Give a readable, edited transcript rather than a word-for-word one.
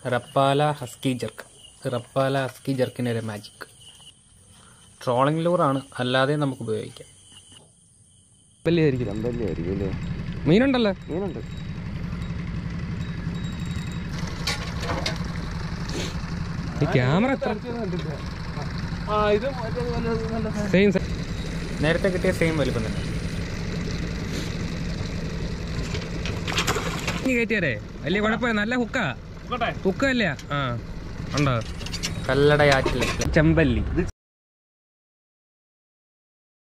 റപ്പാല husky ജർക്ക്. റപ്പാല husky ജർക്കിൻ്റെ ഒരു magic. Trawling ലൂറാണ്, അല്ലാതെ നമുക്ക് ഉപയോഗിക്കാം. മീനുണ്ടല്ലോ, മീനുണ്ട്. ഈ ക്യാമറ സെയിം നേരത്തെ കിട്ടിയ സെയിം വലിപ്പം തന്നെ. കയറ്റിയാരേ വലിയ കുഴപ്പമില്ല, നല്ല ഹുക്കല്ലേ. ആ ഉണ്ടോ കല്ലടയാറ്റിലെ ചെമ്പല്ലി.